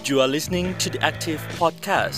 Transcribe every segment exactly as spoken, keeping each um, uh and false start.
You are listening to the Active Podcast.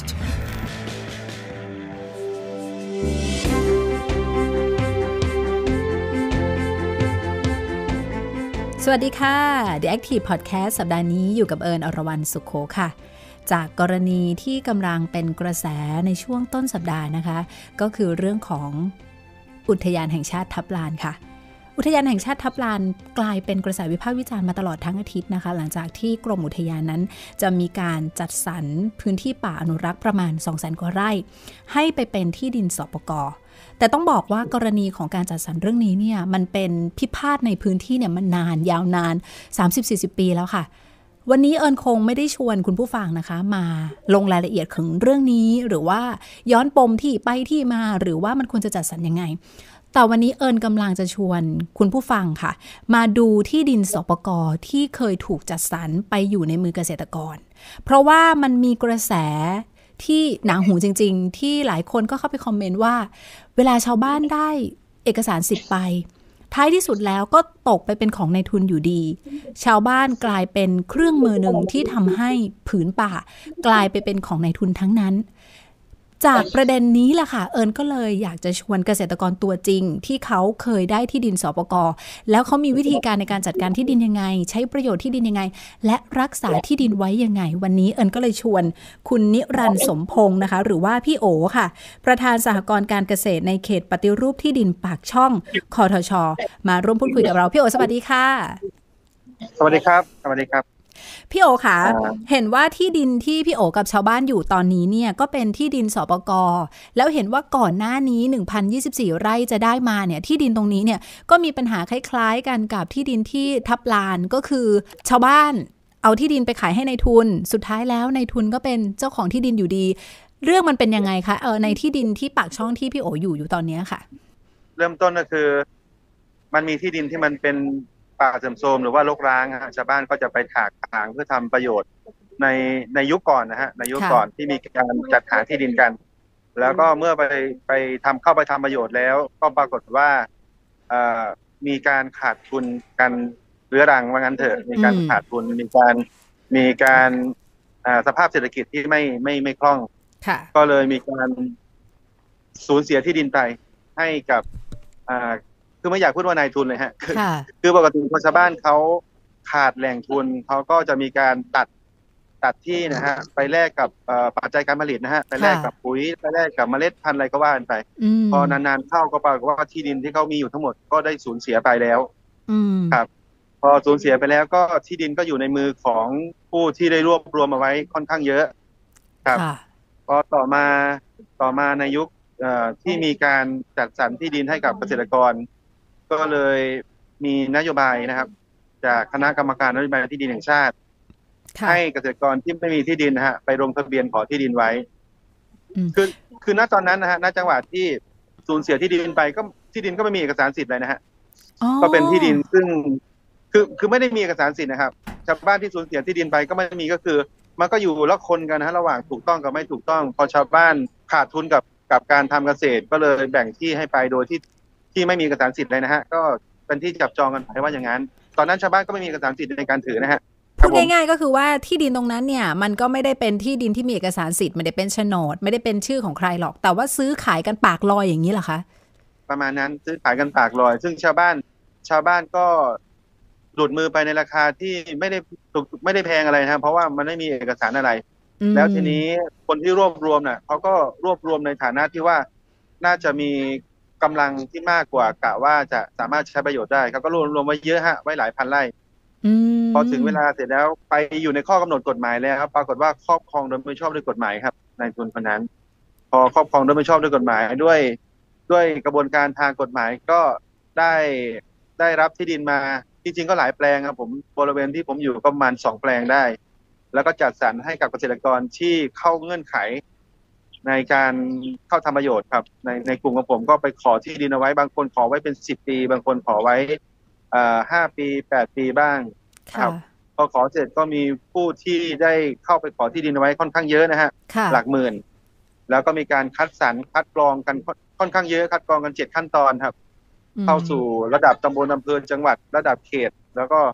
สวัสดีค่ะ The Active Podcast สัปดาห์นี้อยู่กับเอิญ อรวรรณ สุขโขค่ะจากกรณีที่กำลังเป็นกระแสในช่วงต้นสัปดาห์นะคะก็คือเรื่องของอุทยานแห่งชาติทับลานค่ะอุทยานแห่งชาติทับลานกลายเป็นกระแสวิพากษ์วิจารณ์มาตลอดทั้งอาทิตย์นะคะหลังจากที่กรมอุทยานนั้นจะมีการจัดสรรพื้นที่ป่าอนุรักษ์ประมาณ สองแสน กว่าไร่ให้ไปเป็นที่ดินสปก.แต่ต้องบอกว่ากรณีของการจัดสรรเรื่องนี้เนี่ยมันเป็นพิพาทในพื้นที่เนี่ยมันนานยาวนาน สามสิบถึงสี่สิบ ปีแล้วค่ะวันนี้เอิญคงไม่ได้ชวนคุณผู้ฟังนะคะมาลงรายละเอียดถึงเรื่องนี้หรือว่าย้อนปมที่ไปที่มาหรือว่ามันควรจะจัดสรรยังไงแต่วันนี้เอิญกำลังจะชวนคุณผู้ฟังค่ะมาดูที่ดินสปก.ที่เคยถูกจัดสรรไปอยู่ในมือเกษตรกรเพราะว่ามันมีกระแสที่หนังหูจริงๆที่หลายคนก็เข้าไปคอมเมนต์ว่าเวลาชาวบ้านได้เอกสารสิทธิ์ไปท้ายที่สุดแล้วก็ตกไปเป็นของนายทุนอยู่ดีชาวบ้านกลายเป็นเครื่องมือหนึ่งที่ทำให้ผืนป่ากลายไปเป็นของนายทุนทั้งนั้นจากประเด็นนี้แหละค่ะเอิญก็เลยอยากจะชวนเกษตรกรตัวจริงที่เขาเคยได้ที่ดินสปก.แล้วเขามีวิธีการในการจัดการที่ดินยังไงใช้ประโยชน์ที่ดินยังไงและรักษาที่ดินไว้ยังไงวันนี้เอิญก็เลยชวนคุณนิรันดร์สมพงษ์นะคะหรือว่าพี่โอค่ะประธานสหกรณ์การเกษตรในเขตปฏิรูปที่ดินปากช่องคทช.มาร่วมพูดคุยกับเราพี่โอสวัสดีค่ะสวัสดีครับสวัสดีครับพี่โอค่ะเห็นว่าที่ดินที่พี่โอกับชาวบ้านอยู่ตอนนี้เนี่ยก็เป็นที่ดินสปก.แล้วเห็นว่าก่อนหน้านี้ หนึ่งพันยี่สิบสี่ ไร่จะได้มาเนี่ยที่ดินตรงนี้เนี่ยก็มีปัญหาคล้ายๆกันกับที่ดินที่ทับลานก็คือชาวบ้านเอาที่ดินไปขายให้ในายทุนสุดท้ายแล้วนายทุนก็เป็นเจ้าของที่ดินอยู่ดีเรื่องมันเป็นยังไงคะเออในที่ดินที่ปากช่องที่พี่โออยู่อยู่ตอนนี้ค่ะเริ่มต้นก็คือมันมีที่ดินที่มันเป็นป่าเสื่อมโทรมหรือว่ารกร้างชาวบ้านก็จะไปถากถางเพื่อทำประโยชน์ในในยุคก่อนนะฮะในยุคก่อนที่มีการจัดหาที่ดินกันแล้วก็เมื่อไปไปทำเข้าไปทำประโยชน์แล้วก็ปรากฏว่าเอ่อมีการขาดทุนกันเรื้อรังว่างั้นเถอะมีการขาดทุนมีการมีการสภาพเศรษฐกิจที่ไม่ไม่ไม่คล่องก็เลยมีการสูญเสียที่ดินไปให้กับคือไม่อยากพูดว่านายทุนเลยฮะคือคือปกติคนชาวบ้านเขาขาดแหล่งทุนเขาก็จะมีการตัดตัดที่นะฮะไปแลกกับปัจจัยการผลิตนะฮะไปแลกกับปุ๋ยไปแลกกับเมล็ดพันธุ์อะไรก็ว่ากันไปพอนานๆเข้าก็ปรากฏว่าที่ดินที่เขามีอยู่ทั้งหมดก็ได้สูญเสียไปแล้วครับพอสูญเสียไปแล้วก็ที่ดินก็อยู่ในมือของผู้ที่ได้รวบรวมเอาไว้ค่อนข้างเยอะครับพอต่อมาต่อมาในยุคที่มีการจัดสรรที่ดินให้กับเกษตรกรก็เลยมีนโยบายนะครับจากคณะกรรมการนโยบายที่ดินแห่งชาติให้เกษตรกรที่ไม่มีที่ดินนะฮะไปลงทะเบียนขอที่ดินไว้คือคือณตอนนั้นนะฮะณจังหวัดที่สูญเสียที่ดินไปก็ที่ดินก็ไม่มีเอกสารสิทธิ์เลยนะฮะก็เป็นที่ดินซึ่งคือคือไม่ได้มีเอกสารสิทธิ์นะครับชาวบ้านที่สูญเสียที่ดินไปก็ไม่มีก็คือมันก็อยู่ละคนกันนะฮะระหว่างถูกต้องกับไม่ถูกต้องพอชาวบ้านขาดทุนกับกับการทำเกษตรก็เลยแบ่งที่ให้ไปโดยที่ที่ไม่มีเอกสารสิทธิ์เลยนะฮะก็เป็นที่จับจองกันไปว่าอย่างนั้นตอนนั้นชาวบ้านก็ไม่มีเอกสารสิทธิ์ในการถือนะฮะพูดง่ายๆก็คือว่าที่ดินตรงนั้นเนี่ยมันก็ไม่ได้เป็นที่ดินที่มีเอกสารสิทธิ์ไม่ได้เป็นโฉนดไม่ได้เป็นชื่อของใครหรอกแต่ว่าซื้อขายกันปากลอยอย่างนี้เหรอคะประมาณนั้นซื้อขายกันปากลอยซึ่งชาวบ้านชาวบ้านก็หลุดมือไปในราคาที่ไม่ได้ถูกไม่ได้แพงอะไรนะเพราะว่ามันไม่มีเอกสารอะไรแล้วทีนี้คนที่รวบรวมน่ะเขาก็รวบรวมในฐานะที่ว่าน่าจะมีกำลังที่มากกว่ากะว่าจะสามารถใช้ประโยชน์ได้เขาก็รวมรวมไว้เยอะฮะไว้หลายพันไร่พอถึงเวลาเสร็จแล้วไปอยู่ในข้อกำหนดกฎหมายแล้วครับปรากฏว่าครอบครองโดยไม่ชอบด้วยกฎหมายครับนายทุนคนนั้นพอครอบครองโดยไม่ชอบด้วยกฎหมายด้วยด้วยกระบวนการทางกฎหมายก็ได้ได้รับที่ดินมาจริงๆก็หลายแปลงครับผมบริเวณที่ผมอยู่ประมาณสองแปลงได้แล้วก็จัดสรรให้กับเกษตรกรที่เข้าเงื่อนไขในการเข้าทำประโยชน์ครับในในกลุ่มของผมก็ไปขอที่ดินเอาไว้บางคนขอไว้เป็นสิบปีบางคนขอไว้เอ่อห้าปีแปดปีบ้างครับพอขอเสร็จก็มีผู้ที่ได้เข้าไปขอที่ดินเอาไว้ค่อนข้างเยอะนะฮะหลักหมื่นแล้วก็มีการคัดสรรคัดกรองกันค่อนข้างเยอะคัดกรองกันเจ็ดขั้นตอนครับเข้าสู่ระดับตำบลอำเภอจังหวัดระดับเขตแล้วก็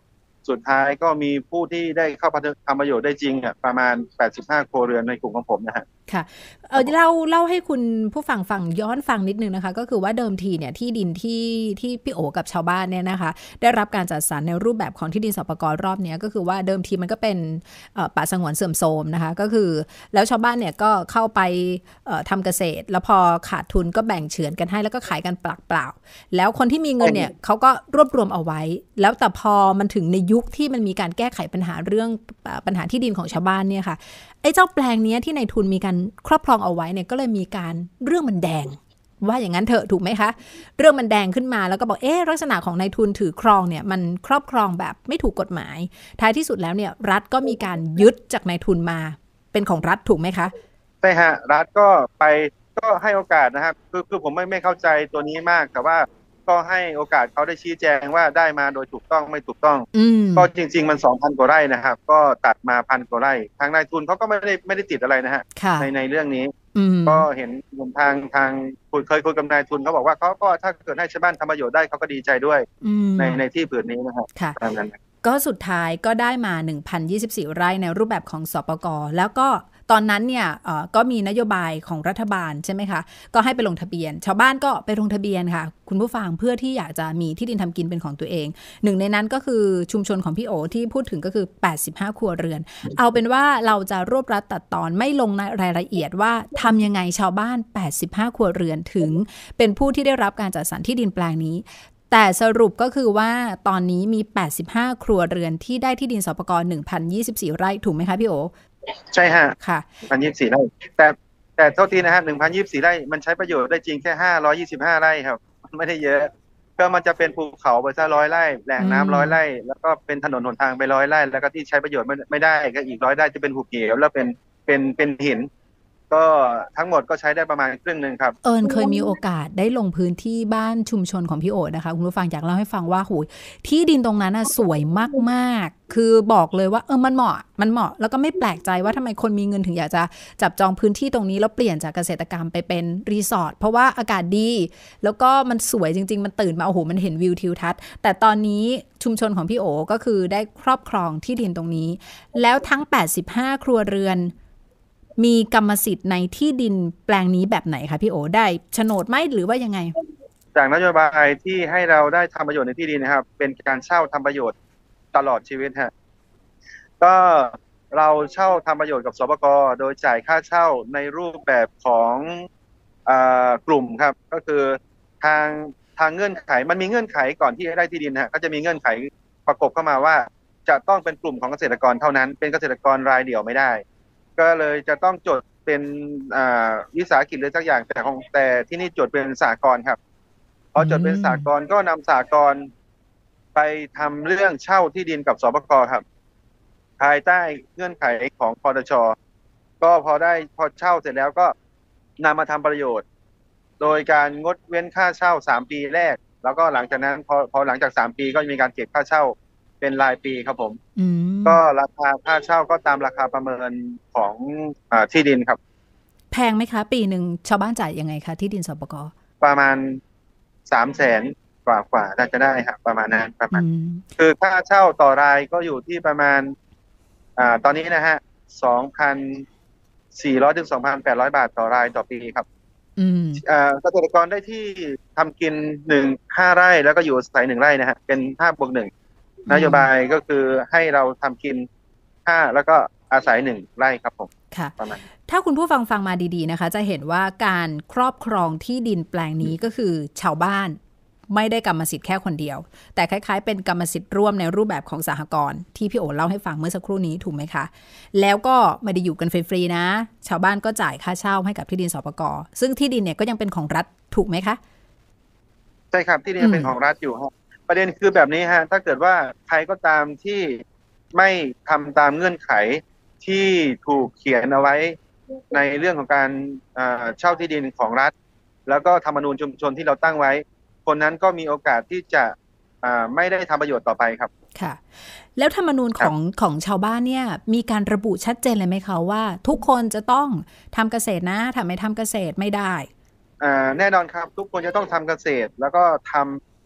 สุดท้ายก็มีผู้ที่ได้เข้าทำประโยชน์ได้จริงอ่ะประมาณแปดสิบห้าครัวเรือนในกลุ่มของผมนะฮะค่ะเออเล่าเล่าให้คุณผู้ฟังฟังย้อนฟังนิดนึงนะคะก็คือว่าเดิมทีเนี่ยที่ดินที่ที่พี่โอกับชาวบ้านเนี่ยนะคะได้รับการจัดสรรในรูปแบบของที่ดินสปก.รอบนี้ก็คือว่าเดิมทีมันก็เป็นป่าสงวนเสื่อมโทรมนะคะก็คือแล้วชาวบ้านเนี่ยก็เข้าไปทำเกษตรแล้วพอขาดทุนก็แบ่งเฉือนกันให้แล้วก็ขายกันเปล่าๆแล้วคนที่มีเงินเนี่ยเขาก็รวบรวมเอาไว้แล้วแต่พอมันถึงในยุคที่มันมีการแก้ไขปัญหาเรื่องปัญหาที่ดินของชาวบ้านเนี่ยค่ะไอ้เจ้าแปลงนี้ที่นายทุนมีการครอบครองเอาไว้เนี่ยก็เลยมีการเรื่องมันแดงว่าอย่างนั้นเถอะถูกไหมคะเรื่องมันแดงขึ้นมาแล้วก็บอกเอ๊ะลักษณะของนายทุนถือครองเนี่ยมันครอบครองแบบไม่ถูกกฎหมายท้ายที่สุดแล้วเนี่ยรัฐก็มีการยึดจากนายทุนมาเป็นของรัฐถูกไหมคะใช่ฮะรัฐก็ไปก็ให้โอกาสนะครับคือคือผมไม่ไม่เข้าใจตัวนี้มากแต่ว่าก็ให้โอกาสเขาได้ชี้แจงว่าได้มาโดยถูกต้องไม่ถูกต้องก็จริงๆมัน สองพัน กว่าไร่นะครับก็ตัดมาพันกว่าไร่ทางนายทุนเขาก็ไม่ได้ไม่ได้ติดอะไรนะฮะในในเรื่องนี้ก็เห็นทางทางคุยเคยคุยกับนายทุนเขาบอกว่าเขาก็ถ้าเกิดให้ชาวบ้านทำประโยชน์ได้เขาก็ดีใจด้วยในในที่ผืนนี้นะครับตามนั้นก็สุดท้ายก็ได้มา หนึ่งพันยี่สิบสี่ ไร่ในรูปแบบของสปก.แล้วก็ตอนนั้นเนี่ยก็มีนโยบายของรัฐบาลใช่ไหมคะก็ให้ไปลงทะเบียนชาวบ้านก็ไปลงทะเบียนค่ะคุณผู้ฟังเพื่อที่อยากจะมีที่ดินทำกินเป็นของตัวเองหนึ่งในนั้นก็คือชุมชนของพี่โอที่พูดถึงก็คือแปดสิบห้าครัวเรือนเอาเป็นว่าเราจะรวบรัดตัดตอนไม่ลงในรายละเอียดว่าทำยังไงชาวบ้านแปดสิบห้าครัวเรือนถึงเป็นผู้ที่ได้รับการจัดสรรที่ดินแปลงนี้แต่สรุปก็คือว่าตอนนี้มีแปดสิบห้าครัวเรือนที่ได้ที่ดินสปก. หนึ่งพันยี่สิบสี่ ไร่ถูกไหมคะพี่โอใช่ฮะค่ะหนึ่งพันยี่สิบสี่ ไร่แต่แต่เท่าที่นะฮะหนึ่งพันยี่สิบสี่ ไร่มันใช้ประโยชน์ได้จริงแค่ห้าร้อยยี่สิบห้าไร่ครับไม่ได้เยอะก็มันจะเป็นภูเขาไปซะร้อยไร่แหล่งน้ำร้อยไร่แล้วก็เป็นถนนหนทางไปร้อยไร่แล้วก็ที่ใช้ประโยชน์ไม่ได้ก็อีกร้อยไร่จะเป็นหุบเหวแล้วเป็นเป็นเป็นหินก็ทั้งหมดก็ใช้ได้ประมาณครึ่งนึงครับเอิญเคยมีโอกาสได้ลงพื้นที่บ้านชุมชนของพี่โอนะคะคุณผู้ฟังอยากเล่าให้ฟังว่าโหที่ดินตรงนั้นน่ะสวยมากๆคือบอกเลยว่าเออมันเหมาะมันเหมาะแล้วก็ไม่แปลกใจว่าทำไมคนมีเงินถึงอยากจะจับจองพื้นที่ตรงนี้แล้วเปลี่ยนจากเกษตรกรรมไปเป็นรีสอร์ทเพราะว่าอากาศดีแล้วก็มันสวยจริงๆมันตื่นมาโอ้โหมันเห็นวิวทิวทัศน์แต่ตอนนี้ชุมชนของพี่โอก็คือได้ครอบครองที่ดินตรงนี้แล้วทั้งแปดสิบห้าครัวเรือนมีกรรมสิทธิ์ในที่ดินแปลงนี้แบบไหนคะพี่โอได้โฉนดไหมหรือว่ายังไงจากนโยบายที่ให้เราได้ทำประโยชน์ในที่ดินนะครับเป็นการเช่าทำประโยชน์ตลอดชีวิตฮะก็เราเช่าทำประโยชน์กับสปก.โดยจ่ายค่าเช่าในรูปแบบของอ่ากลุ่มครับก็คือทางทางเงื่อนไขมันมีเงื่อนไขก่อนที่จะได้ที่ดินฮะก็จะมีเงื่อนไขประกบเข้ามาว่าจะต้องเป็นกลุ่มของเกษตรกรเท่านั้นเป็นเกษตรกรรายเดี่ยวไม่ได้ก็เลยจะต้องจดเป็นวิสาหกิจหรือสักอย่างแต่ของแต่ที่นี่จดเป็นสหกรณ์ครับพอจดเป็นสหกรณ์ก็นำสหกรณ์ไปทำเรื่องเช่าที่ดินกับสปก.ครับภายใต้เงื่อนไขของปตช.ก็พอได้พอเช่าเสร็จแล้วก็นำมาทำประโยชน์โดยการงดเว้นค่าเช่าสามปีแรกแล้วก็หลังจากนั้นพอพอหลังจากสามปีก็มีการเก็บค่าเช่าเป็นรายปีครับผมก็ราคาค่าเช่าก็ตามราคาประเมินของอ่าที่ดินครับแพงไหมคะปีหนึ่งชาวบ้านจ่ายยังไงคะที่ดินสปก. ประมาณสามแสนกว่ากว่าน่าจะได้ครับประมาณนั้นประมาณคือค่าเช่าต่อรายก็อยู่ที่ประมาณอ่าตอนนี้นะฮะสองพันสี่ร้อยถึงสองพันแปดร้อยบาทต่อรายต่อปีครับอืมอ่าเกษตรกรได้ที่ทำกินหนึ่งห้าไร่แล้วก็อยู่อาศัยหนึ่งไร่นะฮะเป็นห้าบวกหนึ่งนโยบายก็คือให้เราทำกินห้าแล้วก็อาศัยหนึ่งไร่ครับผมค่ะถ้าคุณผู้ฟังฟังมาดีๆนะคะจะเห็นว่าการครอบครองที่ดินแปลงนี้ก็คือชาวบ้านไม่ได้กรรมสิทธิ์แค่คนเดียวแต่คล้ายๆเป็นกรรมสิทธิ์ร่วมในรูปแบบของสหกรณ์ที่พี่โอเล่าให้ฟังเมื่อสักครู่นี้ถูกไหมคะแล้วก็ไม่ได้อยู่กันฟรีๆนะชาวบ้านก็จ่ายค่าเช่าให้กับที่ดินสปก.ซึ่งที่ดินเนี่ยก็ยังเป็นของรัฐถูกไหมคะใช่ครับที่ดินเป็นของรัฐอยู่ครับประเด็นคือแบบนี้ฮะถ้าเกิดว่าใครก็ตามที่ไม่ทำตามเงื่อนไขที่ถูกเขียนเอาไว้ในเรื่องของการเช่าที่ดินของรัฐแล้วก็ธรรมนูญชุมชนที่เราตั้งไว้คนนั้นก็มีโอกาสที่จะไม่ได้ทำประโยชน์ต่อไปครับค่ะแล้วธรรมนูญของของชาวบ้านเนี่ยมีการระบุชัดเจนเลยไหมคะว่าทุกคนจะต้องทำเกษตรนะถ้าไม่ทำเกษตรไม่ได้แน่นอนครับทุกคนจะต้องทำเกษตรแล้วก็ทำแบบ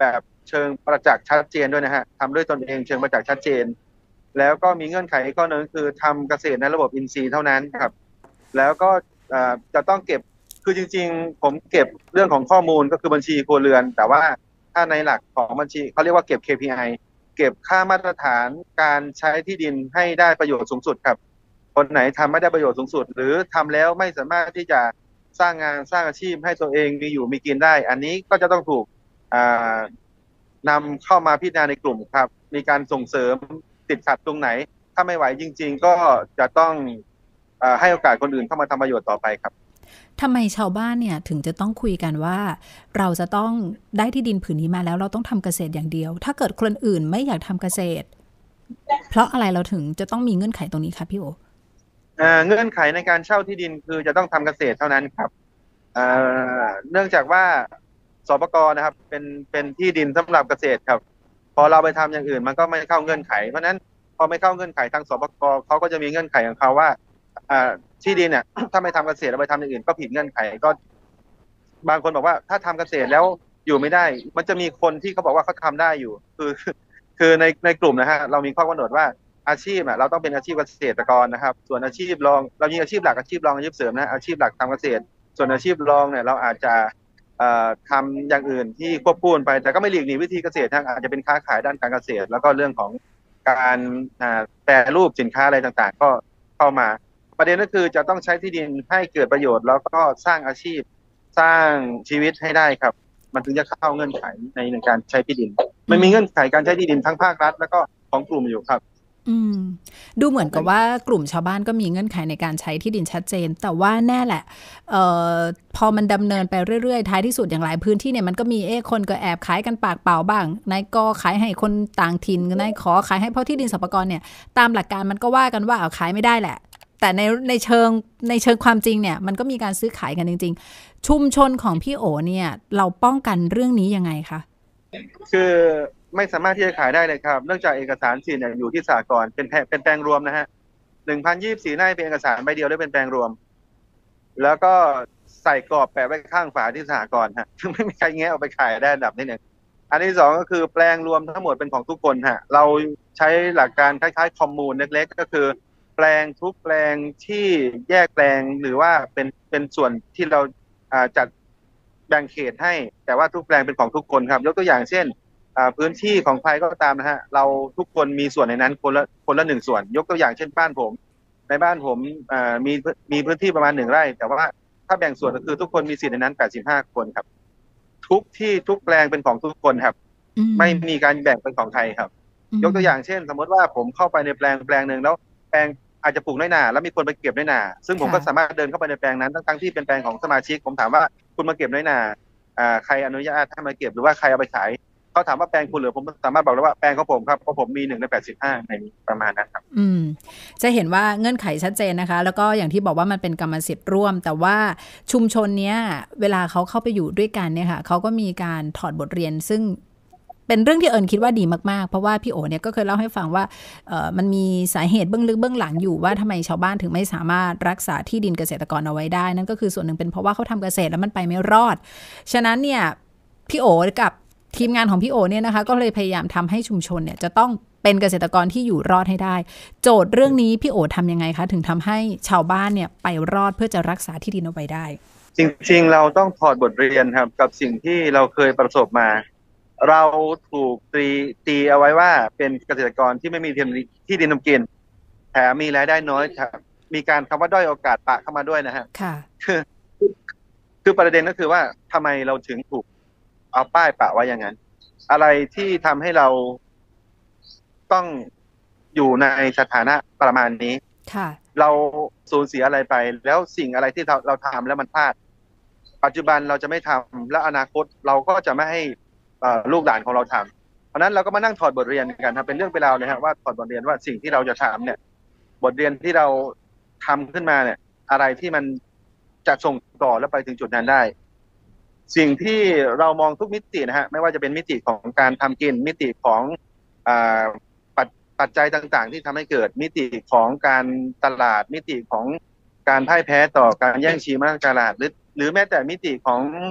เชิงประจักษ์ชัดเจนด้วยนะฮะทำด้วยตนเองเชิงประจักษ์ชัดเจนแล้วก็มีเงื่อนไขอีกข้อหนึ่งคือทำเกษตรในระบบอินทรีย์เท่านั้นครับแล้วก็จะต้องเก็บคือจริงๆผมเก็บเรื่องของข้อมูลก็คือบัญชีครัวเรือนแต่ว่าถ้าในหลักของบัญชีเขาเรียกว่าเก็บ เค พี ไอ เก็บค่ามาตรฐานการใช้ที่ดินให้ได้ประโยชน์สูงสุดครับคนไหนทำไม่ได้ประโยชน์สูงสุดหรือทำแล้วไม่สามารถที่จะสร้างงานสร้างอาชีพให้ตัวเองมีอยู่มีกินได้อันนี้ก็จะต้องถูกนำเข้ามาพิจารณาในกลุ่มครับมีการส่งเสริมติดขัดตรงไหนถ้าไม่ไหวจริงๆก็จะต้องเอ่อให้โอกาสคนอื่นเข้ามาทำประโยชน์ต่อไปครับทำไมชาวบ้านเนี่ยถึงจะต้องคุยกันว่าเราจะต้องได้ที่ดินผืนนี้มาแล้วเราต้องทำเกษตรอย่างเดียวถ้าเกิดคนอื่นไม่อยากทำเกษตรเพราะอะไรเราถึงจะต้องมีเงื่อนไขตรงนี้คะพี่โอเอ่อเงื่อนไขในการเช่าที่ดินคือจะต้องทำเกษตรเท่านั้นครับเอ่อเนื่องจากว่าสปก.นะครับเป็นเป็นที่ดินสำหรับเกษตรครับพอเราไปทำอย่างอื่นมันก็ไม่เข้าเงื่อนไขเพราะนั้นพอไม่เข้าเงื่อนไขทางสปก.เขาก็จะมีเงื่อนไขของเขาว่าอ่าที่ดินเนี่ยถ้าไม่ทำเกษตรเราไปทำอย่างอื่นก็ผิดเงื่อนไขก็บางคนบอกว่าถ้าทำเกษตรแล้วอยู่ไม่ได้มันจะมีคนที่เขาบอกว่าเขาทำได้อยู่คือคือในในกลุ่มนะฮะเรามีข้อกำหนดว่าอาชีพอ่ะเราต้องเป็นอาชีพเกษตรกรนะครับส่วนอาชีพรองเรามีอาชีพหลักอาชีพรองอาชีพเสริมนะอาชีพหลักทำเกษตรส่วนอาชีพรองเนี่ยเราอาจจะเอ่อทำอย่างอื่นที่ควบคู่ไปแต่ก็ไม่หลีกหนีวิธีเกษตรนะอาจจะเป็นค้าขายด้านการเกษตรแล้วก็เรื่องของการแปรรูปสินค้าอะไรต่างๆก็เข้ามาประเด็นก็คือจะต้องใช้ที่ดินให้เกิดประโยชน์แล้วก็สร้างอาชีพสร้างชีวิตให้ได้ครับมันถึงจะเข้าเงื่อนไขในในการใช้ที่ดินมันมีเงื่อนไขการใช้ที่ดินทั้งภาครัฐแล้วก็ของกลุ่มอยู่ครับอืมดูเหมือนกับว่ากลุ่มชาวบ้านก็มีเงื่อนไขในการใช้ที่ดินชัดเจนแต่ว่าแน่แหละเอ่อพอมันดำเนินไปเรื่อยๆท้ายที่สุดอย่างหลายพื้นที่เนี่ยมันก็มีเอ๊ะคนก็แอบขายกันปากเปล่าบ้างนายก็ขายให้คนต่างถิ่นนายขอขายให้เพราะที่ดินสปก.เนี่ยตามหลักการมันก็ว่ากันว่าเอาขายไม่ได้แหละแต่ในในเชิงในเชิงความจริงเนี่ยมันก็มีการซื้อขายกันจริงๆชุมชนของพี่โอเนี่ยเราป้องกันเรื่องนี้ยังไงคะคือไม่สามารถที่จะขายได้เลยครับเนื่องจากเอกสารสิทธิ์เนี่ยอยู่ที่สหกรณ์เป็นเป็นแปลงรวมนะฮะหนึ่งพันยี่สิบสี่ไร่เป็นเอกสารใบเดียวได้เป็นแปลงรวมแล้วก็ใส่กรอบแปะไว้ข้างฝาที่สหกรณ์ฮะซึ่งไม่มีใครแงะเอาไปขายได้อันดับที่หนึ่งอันที่สองก็คือแปลงรวมทั้งหมดเป็นของทุกคนฮะเราใช้หลักการคล้ายๆคอมมูนเล็กๆก็คือแปลงทุกแปลงที่แยกแปลงหรือว่าเป็นเป็นส่วนที่เราจัดแบ่งเขตให้แต่ว่าทุกแปลงเป็นของทุกคนครับยกตัวอย่างเช่นพื้นที่ของใครก็ตามนะฮะเราทุกคนมีส่วนในนั้นคนละคนละหนึ่งส่วนยกตัวอย่างเช่นบ้านผมในบ้านผมมีมีพื้นที่ประมาณหนึ่งไร่แต่ว่าถ้าแบ่งส่วนก็คือทุกคนมีสิทธิ์ในนั้นแปดสิบห้าคนครับทุกที่ทุกแปลงเป็นของทุกคนครับไม่มีการแบ่งเป็นของใครครับยกตัวอย่างเช่นสมมติว่าผมเข้าไปในแปลงแปลงหนึ่งแล้วแปลงอาจจะปลูกน้อยหนาแล้วมีคนไปเก็บน้อยหนาซึ่งผมก็สามารถเดินเข้าไปในแปลงนั้นทั้งที่เป็นแปลงของสมาชิกผมถามว่าคุณมาเก็บน้อยหนาใครอนุญาตให้มาเก็บหรือว่าใครเอาไปขายเขาถามว่าแปลงคุณหรือผมสามารถบอกได้ว่าแปลงของผมครับเพราะผมมีหนึ่งในแปดสิบห้าในนี้ประมาณนั้นครับอืมจะเห็นว่าเงื่อนไขชัดเจนนะคะแล้วก็อย่างที่บอกว่ามันเป็นกรรมสิทธิ์ร่วมแต่ว่าชุมชนเนี้ยเวลาเขาเข้าไปอยู่ด้วยกันเนี่ยค่ะเขาก็มีการถอดบทเรียนซึ่งเป็นเรื่องที่เอิญคิดว่าดีมากๆเพราะว่าพี่โอเนี่ยก็เคยเล่าให้ฟังว่าเอ่อมันมีสาเหตุเบื้องลึกเบื้องหลังอยู่ว่าทำไมชาวบ้านถึงไม่สามารถรักษาที่ดินเกษตรกรเอาไว้ได้นั่นก็คือส่วนหนึ่งเป็นเพราะว่าเขาทำเกษตรแล้วมันไปไม่รอดฉะนั้นเนี่ยพี่โอกับทีมงานของพี่โอเนี่ยนะคะก็เลยพยายามทำให้ชุมชนเนี่ยจะต้องเป็นเกษตรกรที่อยู่รอดให้ได้โจทย์เรื่องนี้พี่โอทำยังไงคะถึงทำให้ชาวบ้านเนี่ยไปรอดเพื่อจะรักษาที่ดินเอาไว้ได้จริงๆเราต้องถอดบทเรียนครับกับสิ่งที่เราเคยประสบมาเราถูกตีตีเอาไว้ว่าเป็นเกษตรกรที่ไม่มีที่ดินทำกินแถมมีรายได้น้อยครับมีการคำว่าด้อยโอกาสปะเข้ามาด้วยนะฮะค่ะคือคือประเด็นก็คือว่าทำไมเราถึงถูกเอาป้ายปะไว้อย่างนั้นอะไรที่ทำให้เราต้องอยู่ในสถานะประมาณนี้ค่ะเราสูญเสียอะไรไปแล้วสิ่งอะไรที่เราเราทำแล้วมันพลาดปัจจุบันเราจะไม่ทำและอนาคตเราก็จะไม่ให้ลูกหลานของเราทำเพราะนั้นเราก็มานั่งถอดบทเรียนกันครับเป็นเรื่องเป็นราวเลยครับว่าถอดบทเรียนว่าสิ่งที่เราจะทำเนี่ยบทเรียนที่เราทำขึ้นมาเนี่ยอะไรที่มันจะส่งต่อแล้วไปถึงจุดนั้นได้สิ่งที่เรามองทุกมิตินะฮะไม่ว่าจะเป็นมิติของการทำกินมิติของอ่าปัจจัยต่างๆที่ทำให้เกิดมิติของการตลาดมิติของการพ่ายแพ้ต่อการแย่งชิงอำนาจตลาดหรือหรือแม้แต่มิติของ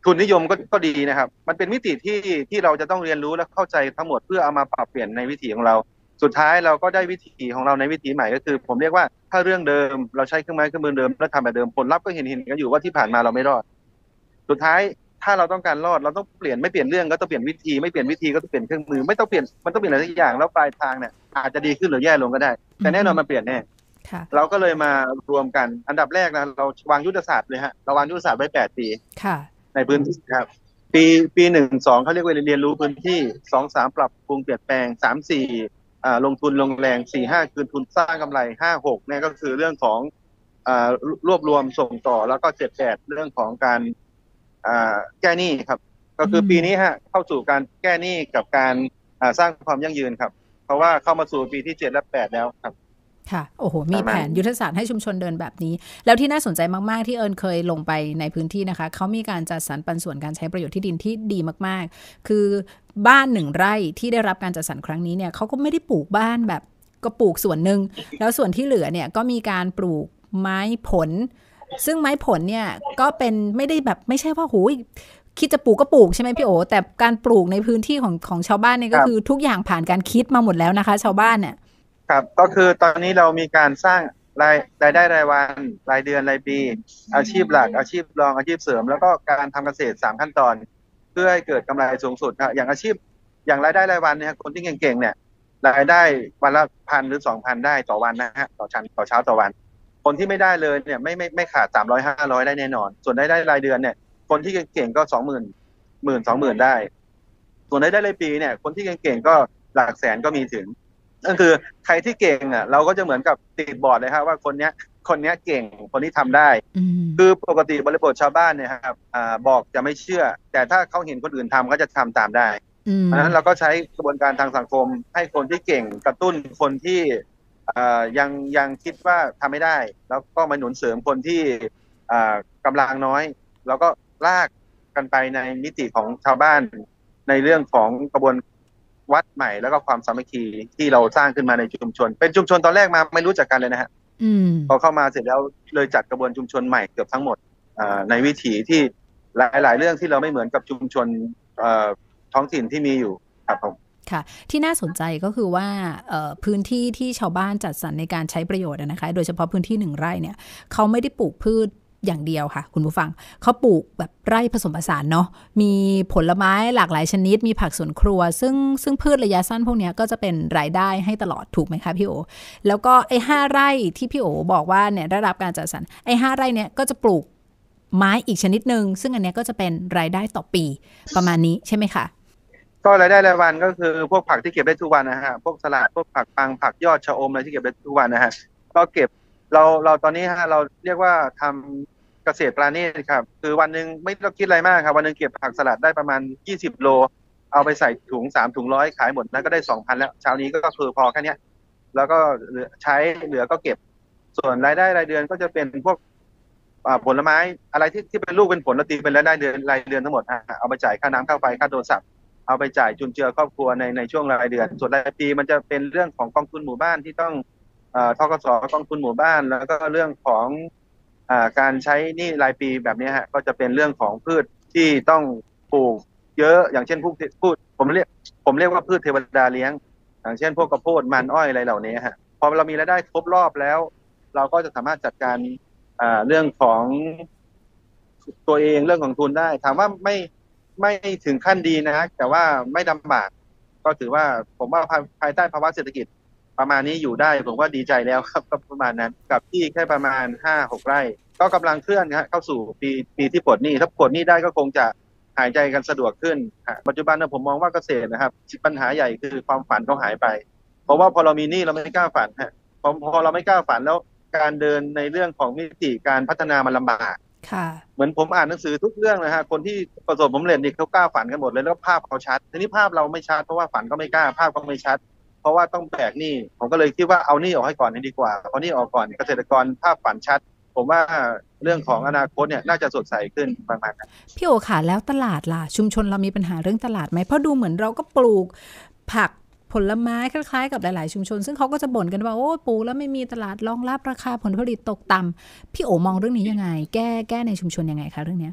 ทุนนิยมก็ก็ดีนะครับมันเป็นมิติที่ที่เราจะต้องเรียนรู้และเข้าใจทั้งหมดเพื่อเอามาปรับเปลี่ยนในวิถีของเราสุดท้ายเราก็ได้วิถีของเราในวิถีใหม่ก็คือผมเรียกว่าถ้าเรื่องเดิมเราใช้เครื่องไม้เครื่องมือเดิมแล้วทำแบบเดิมผลลัพธ์ก็เห็นเห็นกันอยู่ว่าที่ผ่านมาเราไม่รอดสุดท้ายถ้าเราต้องการรอดเราต้องเปลี่ยนไม่เปลี่ยนเรื่องก็ต้องเปลี่ยนวิธีไม่เปลี่ยนวิธีก็ต้องเปลี่ยนเครื่องมือไม่ต้องเปลี่ยนมันต้องเปลี่ยนอะไรทุกอย่างแล้วปลายทางเนี่ยอาจจะดีขึ้นหรือแย่ลงก็ได้แต่แน่นอนมันเปลี่ยนแน่เราก็เลยมารวมกันอันดับแรกนะเราวางยุทธศาสตร์เลยฮะเราวางยุทธศาสตร์ไว้แปดปีในพื้นที่ครับปีปีหนึ่งสองเขาเรียกว่าเรียนรู้พื้นที่สองสามปรับปรุงเปลี่ยนแปลงสามสี่อ่าลงทุนลงแรงสี่ห้าคืนทุนสร้างกำไรห้าหกเนี่ยก็คือเรื่องของอ่ารวบรวมส่งต่อแล้วก็เจ็ดแปดเรื่องของการอ่าแก้หนี้ครับก็คือปีนี้ฮะเข้าสู่การแก้หนี้กับการอ่าสร้างความยั่งยืนครับเพราะว่าเข้ามาสู่ปีที่เจ็ดและแปดแล้วครับค่ะโอ้โหมีแผนยุทธศาสตร์ให้ชุมชนเดินแบบนี้แล้วที่น่าสนใจมากๆที่เอิญเคยลงไปในพื้นที่นะคะเขามีการจัดสรรปันส่วนการใช้ประโยชน์ที่ดินที่ดีมากๆคือบ้านหนึ่งไร่ที่ได้รับการจัดสรรครั้งนี้เนี่ยเขาก็ไม่ได้ปลูกบ้านแบบก็ปลูกส่วนหนึ่งแล้วส่วนที่เหลือเนี่ยก็มีการปลูกไม้ผลซึ่งไม้ผลเนี่ยก็เป็นไม่ได้แบบไม่ใช่ว่าโหยคิดจะปลูกก็ปลูกใช่ไหมพี่โอแต่การปลูกในพื้นที่ของของชาวบ้านเนี่ยก็คือทุกอย่างผ่านการคิดมาหมดแล้วนะคะชาวบ้านเนี่ยครับก็คือตอนนี้เรามีการสร้างรายรายได้รายวันรายเดือนรายปีอาชีพหลักอาชีพรองอาชีพเสริมแล้วก็การทำเกษตรสามขั้นตอนเพื่อให้เกิดกำไรสูงสุดครับอย่างอาชีพอย่างรายได้รายวันเนี่ยคนที่เก่งๆเนี่ยรายได้วันละพันหรือสองพันได้ต่อวันนะฮะต่อชั้นต่อเช้าต่อวันคนที่ไม่ได้เลยเนี่ยไม่ไม่ไม่ขาดสามร้อยห้าร้อยได้แน่นอนส่วนรายได้รายเดือนเนี่ยคนที่เก่งๆก็สองหมื่นหมื่นสองหมื่นได้ส่วนรายได้รายปีเนี่ยคนที่เก่งๆก็หลักแสนก็มีถึงนั่นคือใครที่เก่งอ่ะเราก็จะเหมือนกับติดบอร์ดเลยครับว่าคนเนี้ยคนเนี้ยเก่งคนนี้ทำได้คือปกติบริบทชาวบ้านเนี่ยครับอ่าบอกจะไม่เชื่อแต่ถ้าเขาเห็นคนอื่นทำก็จะทำตามได้เพราะฉะนั้นเราก็ใช้กระบวนการทางสังคมให้คนที่เก่งกระตุ้นคนที่อ่ายังยังคิดว่าทำไม่ได้แล้วก็มาหนุนเสริมคนที่อ่ากำลังน้อยแล้วก็ลากกันไปในมิติของชาวบ้านในเรื่องของกระบวนวัดใหม่แล้วก็ความสามัคคีที่เราสร้างขึ้นมาในชุมชนเป็นชุมชนตอนแรกมาไม่รู้จักกันเลยนะฮะพอเข้ามาเสร็จแล้วเลยจัดกระบวนชุมชนใหม่เกือบทั้งหมดในวิถีที่หลายๆเรื่องที่เราไม่เหมือนกับชุมชนท้องถิ่นที่มีอยู่ครับผมค่ะที่น่าสนใจก็คือว่าพื้นที่ที่ชาวบ้านจัดสรรในการใช้ประโยชน์นะคะโดยเฉพาะพื้นที่หนึ่งไร่เนี่ยเขาไม่ได้ปลูกพืชอย่างเดียวค่ะคุณผู้ฟังเขาปลูกแบบไร่ผสมผสานเนาะมีผลไม้หลากหลายชนิดมีผักสวนครัวซึ่งซึ่งพืชระยะสั้นพวกนี้ก็จะเป็นรายได้ให้ตลอดถูกไหมคะพี่โอแล้วก็ไอ้ห้าไร่ที่พี่โอบอกว่าเนี่ยได้รับการจัดสรรไอ้ห้าไร่เนี่ยก็จะปลูกไม้อีกชนิดนึงซึ่งอันนี้ก็จะเป็นรายได้ต่อปีประมาณนี้ใช่ไหมคะก็รายได้รายวันก็คือพวกผักที่เก็บได้ทุกวันนะฮะพวกสลัดพวกผักปังผักยอดชะอมอะไรที่เก็บได้ทุกวันนะฮะก็เก็บเราเราตอนนี้ฮะเราเรียกว่าทำเกษตรปราณีตครับคือวันนึงไม่ต้องคิดอะไรมากครับวันนึงเก็บผักสลัดได้ประมาณยี่สิบโลเอาไปใส่ถุงสามถุงร้อยขายหมดแล้วก็ได้ สองพัน แล้วเช้านี้ก็คือพอแค่นี้แล้วก็ใช้เหลือก็เก็บส่วนรายได้รายเดือนก็จะเป็นพวกผลไม้อะไรที่ที่เป็นลูกเป็นผลแล้วตีเป็นรายได้เดือนรายเดือนทั้งหมดเอาไปจ่ายค่าน้ำค่าไฟค่าโทรศัพท์เอาไปจ่ายจุนเจือครอบครัวในในช่วงรายเดือนส่วนรายปีมันจะเป็นเรื่องของกองทุนหมู่บ้านที่ต้องธกส.กองทุนหมู่บ้านแล้วก็เรื่องของการใช้หนี้รายปีแบบนี้ฮะก็จะเป็นเรื่องของพืชที่ต้องปลูกเยอะอย่างเช่นพืชพืชผมเรียกผมเรียกว่าพืชเทวดาเลี้ยงอย่างเช่นพวกกระโพดมันอ้อยอะไรเหล่านี้ฮะพอเรามีรายได้ครบรอบแล้วเราก็จะสามารถจัดการเรื่องของตัวเองเรื่องของทุนได้ถามว่าไม่ไม่ถึงขั้นดีนะแต่ว่าไม่ลำบากก็ถือว่าผมว่าภายใต้ภาวะเศรษฐกิจประมาณนี้อยู่ได้ผมว่าดีใจแล้วครับก็ประมาณนั้นกับที่แค่ประมาณ ห้าหก ไร่ก็กำลังเคลื่อนฮะเข้าสู่ปีปีที่ปลดหนี้ถ้าปลดหนี้ได้ก็คงจะหายใจกันสะดวกขึ้นปัจจุบันนะผมมองว่าเกษตรนะครับปัญหาใหญ่คือความฝันเขาหายไปเพราะว่าพอเรามีหนี้เราไม่กล้าฝันฮะพอพอเราไม่กล้าฝันแล้วการเดินในเรื่องของมิติการพัฒนามันลำบากเหมือนผมอ่านหนังสือทุกเรื่องนะฮะคนที่ประสบผลสำเร็จนี่เขากล้าฝันกันหมดเลยแล้วภาพเขาชัดทีนี้ภาพเราไม่ชัดเพราะว่าฝันก็ไม่กล้าภาพก็ไม่ชัดเพราะว่าต้องแบกหนี้ผมก็เลยคิดว่าเอาหนี้ออกให้ก่อนนี่ดีกว่าเอาหนี้ออกก่อนเกษตรกรภาพฝันชัดผมว่าเรื่องของอนาคตเนี่ยน่าจะสดใสขึ้นประมาณนั้นพี่โอค่ะแล้วตลาดล่ะชุมชนเรามีปัญหาเรื่องตลาดไหมเพราะดูเหมือนเราก็ปลูกผักผลไม้คล้ายๆกับหลายๆชุมชนซึ่งเขาก็จะบ่นกันว่าโอ้ปลูกแล้วไม่มีตลาดรองรับราคาผลผลิตตกต่ำพี่โอมองเรื่องนี้ยังไงแก้แก้ในชุมชนยังไงคะเรื่องนี้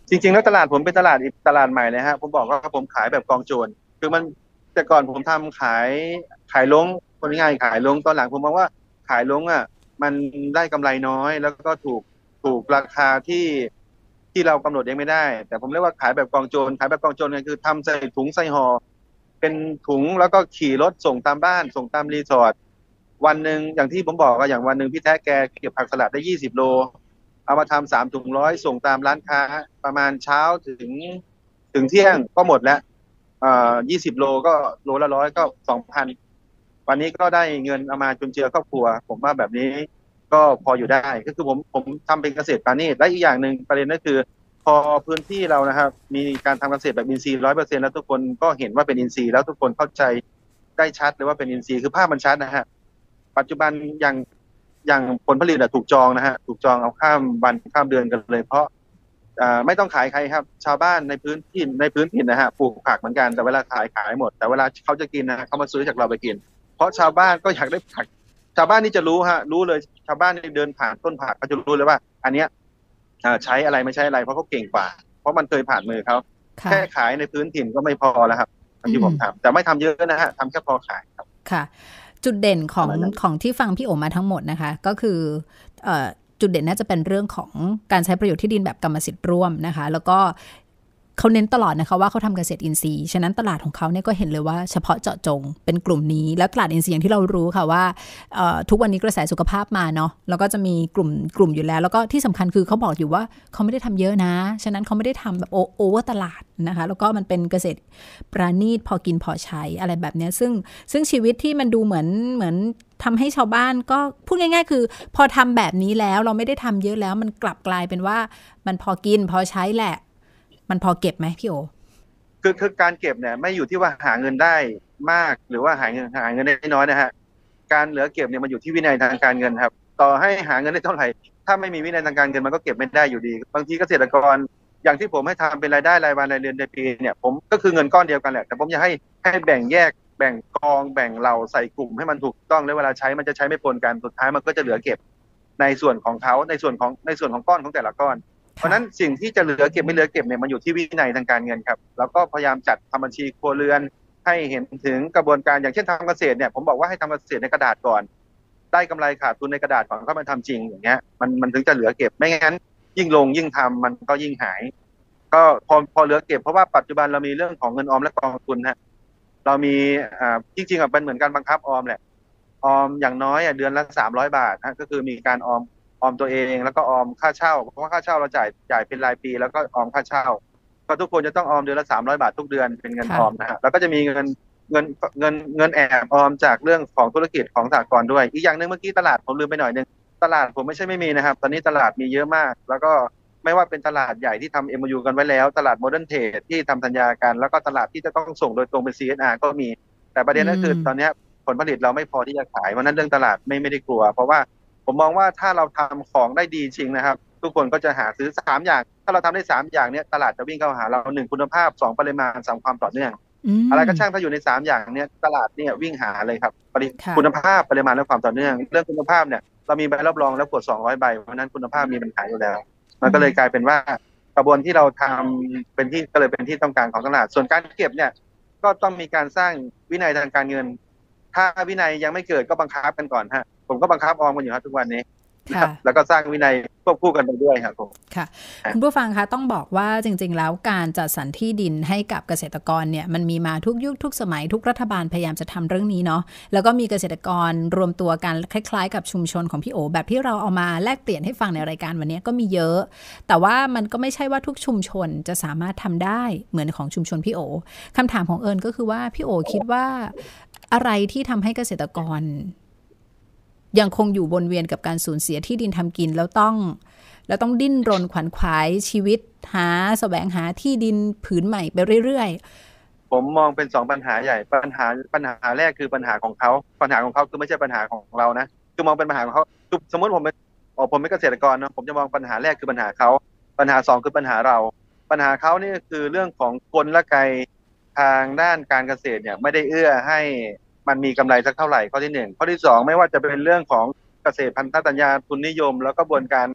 จริงๆแล้วตลาดผมเป็นตลาดอีกตลาดใหม่เลยฮะผมบอกว่าผมขายแบบกองโจรคือมันแต่ก่อนผมทำขายขายลงคนง่ายขายลงตอนหลังผมมองว่าขายลงอ่ะมันได้กำไรน้อยแล้วก็ถูกถูกราคาที่ที่เรากำหนดเองไม่ได้แต่ผมเรียกว่าขายแบบกองโจรขายแบบกองโจรเนี่ยคือทำใส่ถุงใส่ห่อเป็นถุงแล้วก็ขี่รถส่งตามบ้านส่งตามรีสอร์ทวันหนึ่งอย่างที่ผมบอกว่าอย่างวันหนึ่งพี่แท้แกเก็บผักสลัดได้ยี่สิบโลเอามาทำสามถุงร้อยส่งตามร้านค้าประมาณเช้าถึงถึงเที่ยงก็หมดแล้วเอ่อยี่สิบโลก็โลละร้อยก็สองพันวันนี้ก็ได้เงินเอามาจุนเจือครอบครัวผมว่าแบบนี้ก็พออยู่ได้ก็คือผมผมทำเป็นเกษตรพาณิชย์และอีกอย่างหนึ่งประเด็นก็คือพอพื้นที่เรานะครับมีการทำเกษตรแบบอินทรีย์ร้อยเปอร์เซ็นต์แล้วทุกคนก็เห็นว่าเป็นอินทรีย์แล้วทุกคนเข้าใจได้ชัดเลยว่าเป็นอินทรีย์คือภาพมันชัดนะฮะปัจจุบันอย่างอย่างผลผลิตถูกจองนะฮะถูกจองเอาข้ามวันข้ามเดือนกันเลยเพราะไม่ต้องขายใครครับชาวบ้านในพื้นที่ในพื้นถิ่นนะฮะปลูกผักเหมือนกันแต่เวลาขายขายหมดแต่เวลาเขาจะกินนะเขามาซื้อจากเราไปกินเพราะชาวบ้านก็อยากได้ผักชาวบ้านนี่จะรู้ฮะรู้เลยชาวบ้านที่เดินผ่านต้นผักเขาจะรู้เลยว่าอันเนี้ยใช้อะไรไม่ใช่อะไรเพราะเขาเก่งกว่าเพราะมันเคยผ่านมือเขาแค่ขายในพื้นถิ่นก็ไม่พอแล้วครับที่ผมทำแต่ไม่ทำเยอะนะฮะทำแค่พอขายครับค่ะจุดเด่นของของที่ฟังพี่โอมาทั้งหมดนะคะก็คือจุดเด่นน่าจะเป็นเรื่องของการใช้ประโยชน์ที่ดินแบบกรรมสิทธิ์ร่วมนะคะแล้วก็เขาเน้นตลอดนะคะว่าเขาทำเกษตรอินทรีย์ฉะนั้นตลาดของเขาเนี่ยก็เห็นเลยว่าเฉพาะเจาะจงเป็นกลุ่มนี้แล้วตลาดอินทรีย์อย่างที่เรารู้ค่ะว่าทุกวันนี้กระแสสุขภาพมาเนาะแล้วก็จะมีกลุ่มกลุ่มอยู่แล้วแล้วก็ที่สำคัญคือเขาบอกอยู่ว่าเขาไม่ได้ทำเยอะนะฉะนั้นเขาไม่ได้ทำแบบโอเวอร์ตลาดนะคะแล้วก็มันเป็นเกษตรปราณีตพอกินพอใช้อะไรแบบนี้ซึ่งซึ่งชีวิตที่มันดูเหมือนเหมือนทำให้ชาวบ้านก็พูดง่ายๆคือพอทำแบบนี้แล้วเราไม่ได้ทำเยอะแล้วมันกลับกลายเป็นว่ามันพอกินพอใช้แหละมันพอเก็บไหมพี่โอคือคือการเก็บเนี่ยไม่อยู่ที่ว่าหาเงินได้มากหรือว่าหาเงินหาเงินได้น้อยนะฮะการเหลือเก็บเนี่ยมันอยู่ที่วินัยทางการเงินครับต่อให้หาเงินได้เท่าไหร่ถ้าไม่มีวินัยทางการเงินมันก็เก็บไม่ได้อยู่ดีบางทีเกษตรกรอย่างที่ผมให้ทำเป็นรายได้รายวันรายเดือนรายปีเนี่ยผมก็คือเงินก้อนเดียวกันแหละแต่ผมอยากให้ให้แบ่งแยกแบ่งกองแบ่งเหล่าใส่กลุ่มให้มันถูกต้องแล้วเวลาใช้มันจะใช้ไม่ปนกันสุดท้ายมันก็จะเหลือเก็บในส่วนของเขาในส่วนของในส่วนของก้อนของแต่ละก้อนเพราะนั้นสิ่งที่จะเหลือเก็บไม่เหลือเก็บเนี่ยมันอยู่ที่วินัยทางการเงินครับแล้วก็พยายามจัดทำบัญชีครัวเรือนให้เห็นถึงกระบวนการอย่างเช่นทำเกษตรเนี่ยผมบอกว่าให้ทำเกษตรในกระดาษก่อนได้กำไรขาดทุนในกระดาษก่อนก็มาทำจริงอย่างเงี้ยมันมันถึงจะเหลือเก็บไม่งั้นยิ่งลงยิ่งทำมันก็ยิ่งหายก็พอพอเหลือเก็บเพราะว่าปัจจุบันเรามีเรื่องของเงินออมและกองทุนฮะเรามีอ่าจริงๆอ่ะเป็นเหมือนการบังคับออมแหละออมอย่างน้อยอ่ะเดือนละสามร้อยบาทนะก็คือมีการออมออมตัวเองแล้วก็ออมค่าเช่าเพราะว่าค่าเช่าเราจ่ายจ่ายเป็นรายปีแล้วก็ออมค่าเช่าก็ทุกคนจะต้องออมเดือนละสามร้อยบาททุกเดือนเป็นเงินออมนะฮะแล้วก็จะมีเงินเงินเงินเงินแอบออมจากเรื่องของธุรกิจของสหกรณ์ด้วยอีกอย่างนึงเมื่อกี้ตลาดผมลืมไปหน่อยนึงตลาดผมไม่ใช่ไม่มีนะครับตอนนี้ตลาดมีเยอะมากแล้วก็ไม่ว่าเป็นตลาดใหญ่ที่ทำ เอ็ม โอ ยู กันไว้แล้วตลาดโมเดิร์นเทรดที่ทำสัญญากันแล้วก็ตลาดที่จะต้องส่งโดยตรงเป็น ซี เอส อาร์ ก็มีแต่ประเด็นก็คือตอนนี้ผลผลิตเราไม่พอที่จะขายเพราะนั้นเรื่องตลาดไม่ไม่ได้กลัวเพราะว่าผมมองว่าถ้าเราทำของได้ดีจริงนะครับทุกคนก็จะหาซื้อสามอย่างถ้าเราทำได้สามอย่างเนี้ยตลาดจะวิ่งเข้าหาเราหนึ่งคุณภาพสองปริมาณสามความต่อเนื่องอะไรก็ช่างถ้าอยู่ในสามอย่างเนี้ยตลาดเนี่ยวิ่งหาเลยครับคุณภาพปริมาณและความต่อเนื่องเรื่องคุณภาพเนี่ยเรามีใบรับรองแล้วกดสองร้อยใบเพราะนั้นคุณภาพมีปัญหาอยู่แล้วมันก็เลยกลายเป็นว่ากระบวนที่เราทำเป็นที่ก็เลยเป็นที่ต้องการของตลาดส่วนการเก็บเนี่ยก็ต้องมีการสร้างวินัยทางการเงินถ้าวินัยยังไม่เกิดก็บังคับกันก่อนฮะผมก็บังคับออมกันอยู่ครับทุกวันนี้แล้วก็สร้างวินัยควบคู่กันไปด้วยครับผมค่ะคุณผู้ฟังคะต้องบอกว่าจริงๆแล้วการจัดสรรที่ดินให้กับเกษตรกรเนี่ยมันมีมาทุกยุคทุกสมัยทุกรัฐบาลพยายามจะทำเรื่องนี้เนาะแล้วก็มีเกษตรกรรวมตัวกันคล้ายๆกับชุมชนของพี่โอแบบที่เราเอามาแลกเปลี่ยนให้ฟังในรายการวันนี้ก็มีเยอะแต่ว่ามันก็ไม่ใช่ว่าทุกชุมชนจะสามารถทำได้เหมือนของชุมชนพี่โอคำถามของเอิญก็คือว่าพี่โอคิดว่าอะไรที่ทำให้เกษตรกรยังคงอยู่วนเวียนกับการสูญเสียที่ดินทำกินแล้วต้องแล้วต้องดิ้นรนขวนขวายชีวิตหาแสวงหาที่ดินผืนใหม่ไปเรื่อยๆผมมองเป็นสองปัญหาใหญ่ปัญหาปัญหาแรกคือปัญหาของเขาปัญหาของเขาคือไม่ใช่ปัญหาของเรานะคือมองเป็นปัญหาของเขาสมมติผมเป็นอ๋อผมเป็นเกษตรกรนะผมจะมองปัญหาแรกคือปัญหาเขาปัญหาสองคือปัญหาเราปัญหาเขานี่คือเรื่องของกลไกทางด้านการเกษตรเนี่ยไม่ได้เอื้อให้มันมีกำไรสักเท่าไหร่ข้อที่หนึ่งข้อที่สองไม่ว่าจะเป็นเรื่องของเกษตรพันธสัญญาทุนนิยมแล้วก็กระบวนการ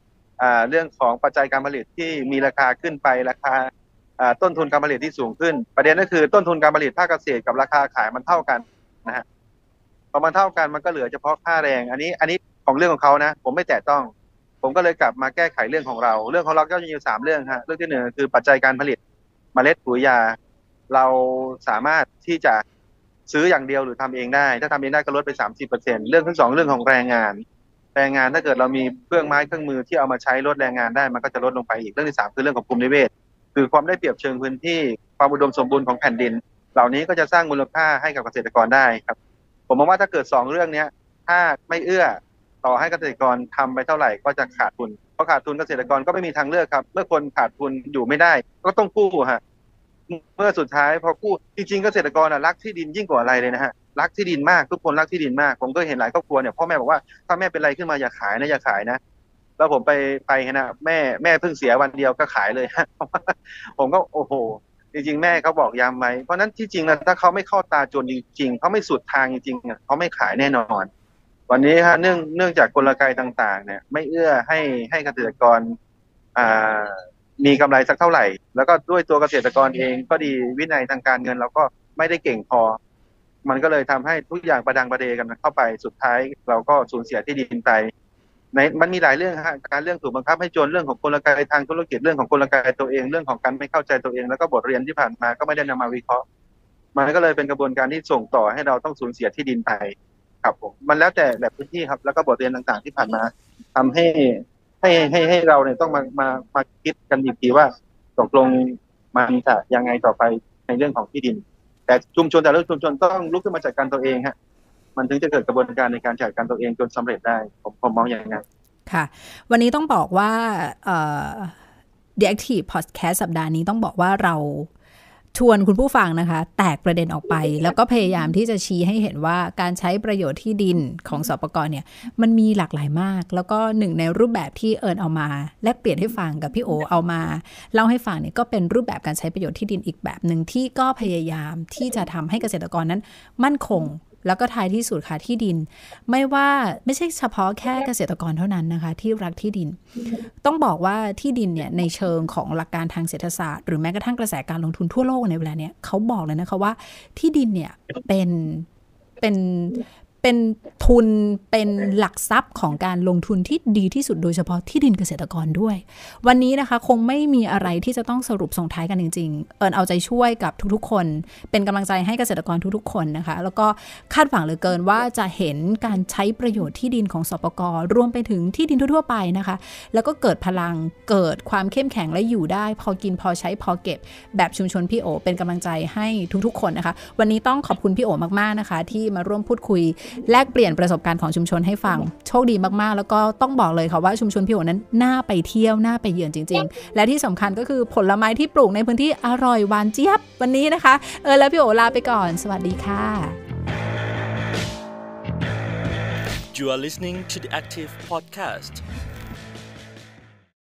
เรื่องของปัจจัยการผลิตที่มีราคาขึ้นไปราคาต้นทุนการผลิตที่สูงขึ้นประเด็นก็คือต้นทุนการผลิตภาคเกษตรกับราคาขายมันเท่ากันนะฮะพอมันเท่ากันมันก็เหลือเฉพาะค่าแรงอันนี้อันนี้ของเรื่องของเขานะผมไม่แตะต้องผมก็เลยกลับมาแก้ไขเรื่องของเราเรื่องของเราก็จะมีสามเรื่องฮะเรื่องที่หนึ่งคือปัจจัยการผลิตเมล็ดปุ๋ยยาเราสามารถที่จะซื้ออย่างเดียวหรือทำเองได้ถ้าทำเองได้ก็ลดไป สามสิบเปอร์เซ็นต์ เรื่องที่สองเรื่องของแรงงานแรงงานถ้าเกิดเรามีเครื่องไม้เครื่องมือที่เอามาใช้ลดแรงงานได้มันก็จะลดลงไปอีกเรื่องที่สามคือเรื่องของภูมินิเวศคือความได้เปรียบเชิงพื้นที่ความอุดมสมบูรณ์ของแผ่นดินเหล่านี้ก็จะสร้างมูลค่าให้กับเกษตรกรได้ครับผมมองว่าถ้าเกิดสองเรื่องนี้ถ้าไม่เอื้อต่อให้เกษตรกรทำไปเท่าไหร่ก็จะขาดทุนเพราะขาดทุนเกษตรกรก็ไม่มีทางเลือกครับเมื่อคนขาดทุนอยู่ไม่ได้ก็ต้องกู้ฮะเมื่อสุดท้ายพอกู้จริงๆเกษตรกรรักที่ดินยิ่งกว่าอะไรเลยนะฮะรักที่ดินมากทุกคนรักที่ดินมากผมก็เห็นหลายครอบครัวเนี่ยพ่อแม่บอกว่าถ้าแม่เป็นไรขึ้นมาอย่าขายนะอย่าขายนะแล้วผมไปไปนะแม่แม่เพิ่งเสียวันเดียวก็ขายเลยฮะผมก็โอ้โหจริงๆแม่เขาบอกย้ำไว้เพราะนั้นที่จริงนะถ้าเขาไม่เข้าตาจนจริงๆเขาไม่สุดทางจริงๆเขาไม่ขายแน่นอนวันนี้ฮะเนื่องเนื่องจากกลไกต่างๆเนี่ยไม่เอื้อให้ให้เกษตรกรอ่ามีกำไรสักเท่าไหร่แล้วก็ด้วยตัวเกษตรกรเองก็ดีวินัยทางการเงินเราก็ไม่ได้เก่งพอมันก็เลยทำให้ทุกอย่างประดังประเดกันเข้าไปสุดท้ายเราก็สูญเสียที่ดินไปในมันมีหลายเรื่องฮะการเรื่องถูกบังคับให้จนเรื่องของกลไกทางธุรกิจเรื่องของกลไกตัวเองเรื่องของการไม่เข้าใจตัวเองแล้วก็บทเรียนที่ผ่านมาก็ไม่ได้นำมาวิเคราะห์มันก็เลยเป็นกระบวนการที่ส่งต่อให้เราต้องสูญเสียที่ดินไปครับผมมันแล้วแต่แบบพื้นที่ครับแล้วก็บทเรียนต่างๆที่ผ่านมาทำให้ให้ให้ให้เราเนี่ยต้องมามามาคิดกันอีกทีว่าตกลงมันจะยังไงต่อไปในเรื่องของที่ดินแต่ชุมชนแต่ละชุมชนต้องลุกขึ้นมาจัดการตัวเองฮะมันถึงจะเกิดกระบวนการในการจัดการตัวเองจนสำเร็จได้ผมผมมองอย่างนั้นค่ะวันนี้ต้องบอกว่าเอ่อ The Active Podcast สัปดาห์นี้ต้องบอกว่าเราชวนคุณผู้ฟังนะคะแตกประเด็นออกไปแล้วก็พยายามที่จะชี้ให้เห็นว่าการใช้ประโยชน์ที่ดินของสปก.เนี่ยมันมีหลากหลายมากแล้วก็หนึ่งในรูปแบบที่เอิญเอามาแลกเปลี่ยนให้ฟังกับพี่โอเอามาเล่าให้ฟังเนี่ยก็เป็นรูปแบบการใช้ประโยชน์ที่ดินอีกแบบนึงที่ก็พยายามที่จะทำให้เกษตรกรนั้นมั่นคงแล้วก็ท้ายที่สุดค่ะที่ดินไม่ว่าไม่ใช่เฉพาะแค่เกษตรกรเท่านั้นนะคะที่รักที่ดินต้องบอกว่าที่ดินเนี่ยในเชิงของหลักการทางเศรษฐศาสตร์หรือแม้กระทั่งกระแสการลงทุนทั่วโลกในเวลาเนี้ยเขาบอกเลยนะคะว่าที่ดินเนี่ยเป็นเป็นเป็นทุนเป็นหลักทรัพย์ของการลงทุนที่ดีที่สุดโดยเฉพาะที่ดินเกษตรกรด้วยวันนี้นะคะคงไม่มีอะไรที่จะต้องสรุปส่งท้ายกันจริงๆเอิญเอาใจช่วยกับทุกๆคนเป็นกำลังใจให้เกษตรกรทุกๆคนนะคะแล้วก็คาดหวังเหลือเกินว่าจะเห็นการใช้ประโยชน์ที่ดินของสปก.รวมไปถึงที่ดินทั่วๆไปนะคะแล้วก็เกิดพลังเกิดความเข้มแข็งและอยู่ได้พอกินพอใช้พอเก็บแบบชุมชนพี่โอเป็นกำลังใจให้ทุกๆคนนะคะวันนี้ต้องขอบคุณพี่โอมากๆนะคะที่มาร่วมพูดคุยแลกเปลี่ยนประสบการณ์ของชุมชนให้ฟังโชคดีมากๆแล้วก็ต้องบอกเลยค่ะว่าชุมชนพี่โอนั้นน่าไปเที่ยวน่าไปเยือนจริงๆและที่สำคัญก็คือผลไม้ที่ปลูกในพื้นที่อร่อยหวานเจี๊ยบวันนี้นะคะเออแล้วพี่โอลาไปก่อนสวัสดีค่ะ You are listening to the Active Podcast